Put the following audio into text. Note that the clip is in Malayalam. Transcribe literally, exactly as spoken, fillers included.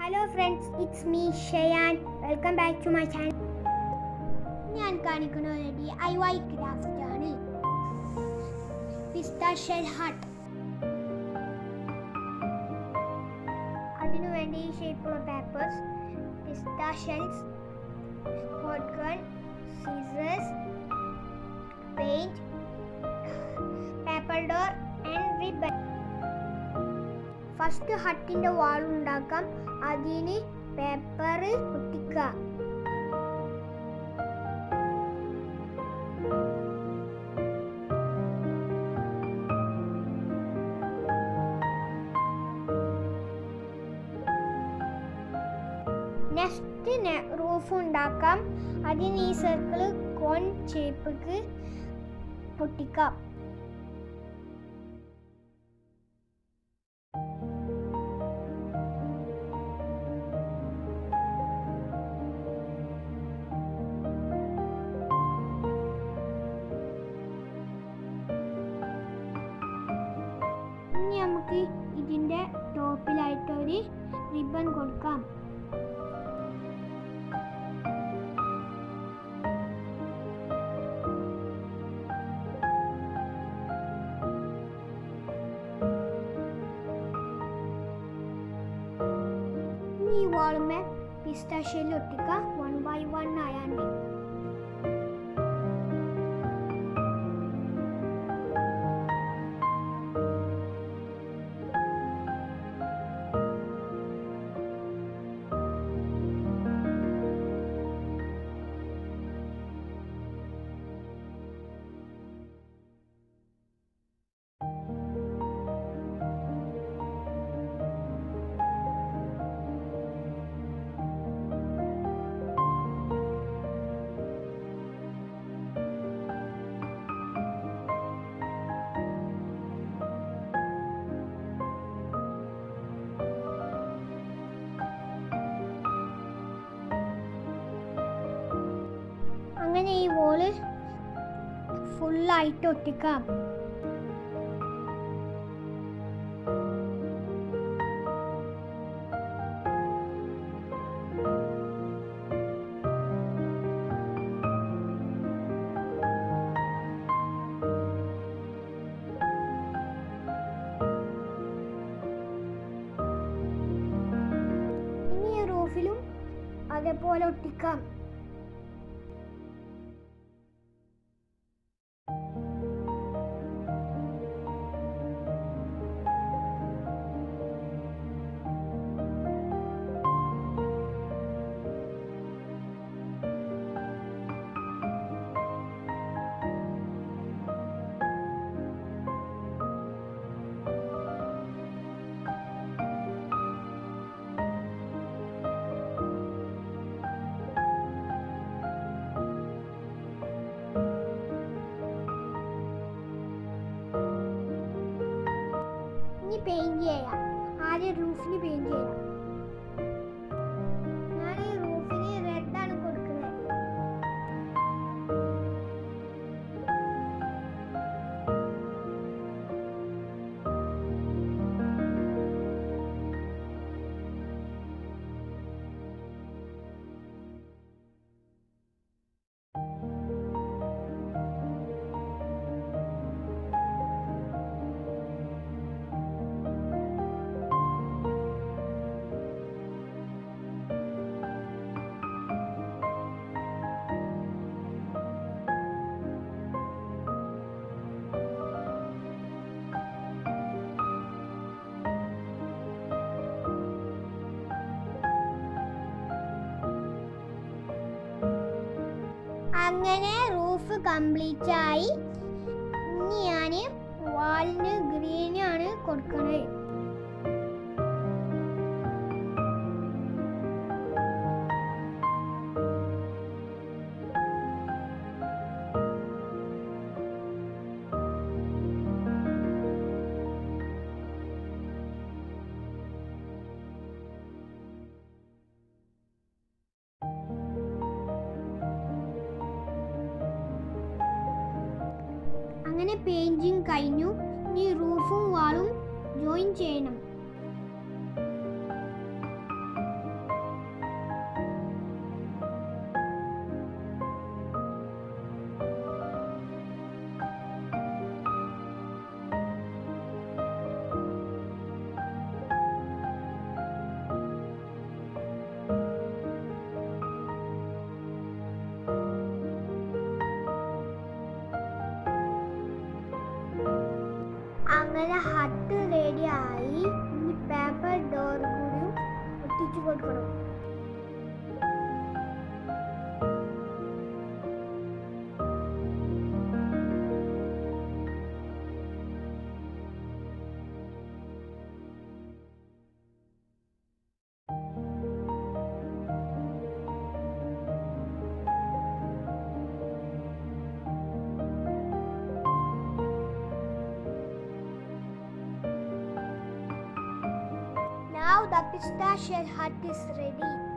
Hello friends, it's me Shayan. Welcome back to my channel. ഞാൻ കാണിക്കുന്ന ഒരു ഡി ഐ വൈ ക്രാഫ്റ്റ് ആണ് പിസ്ത ഷെൽ ഹട്ട്. അതിനു വേണ്ടി ഷേപ്പുള്ള പേപ്പേഴ്സ്, പിസ്ത shells, hot gun, scissors, paint, paper door and ribbon. First ഹട്ടിൻ്റെ വാൾ ഉണ്ടാക്കാം. അതിന് പേപ്പർ ഒട്ടിക്കുക. നെക്സ്റ്റ് റൂഫ് ഉണ്ടാക്കാം. അതിന് ഈ സർക്കിൾ കോൺ ഷേപ്പിക്ക് പൊട്ടിക്കാം. ഇനി നമുക്ക് ഇതിൻ്റെ ടോപ്പിലായിട്ട് ഒരു റിബൺ കൊടുക്കാം. ഈ വാളുമേ പിസ്ത ഷെൽ ഒട്ടിക്കുക വൺ ബൈ വൺ ആയാണ്ട്. അങ്ങനെ ഈ വോള് ഫുള്ളായിട്ട് ഒട്ടിക്കാം. ഇനി ഈ റൂഫിലും അതേപോലെ ഒട്ടിക്കാം. ഇനി പെയിന്റ് ചെയ്യാം. ആദ്യം റൂഫിന് പെയിന്റ് ചെയ്യാം. ഞാൻ ഈ റൂഫിന് റെഡ് ആണ് കൊടുക്കുന്നത്. അങ്ങനെ റൂഫ് കംപ്ലീറ്റ് ആയി. ഇനി ഞാൻ വാളിന് ഗ്രീൻ ആണ് കൊടുക്കുന്നത്. അങ്ങനെ പെയിന്റിങ് കഴിഞ്ഞു. ഇനി റൂഫും വാളും ജോയിൻ ചെയ്യണം. Now the pistachio hut is ready.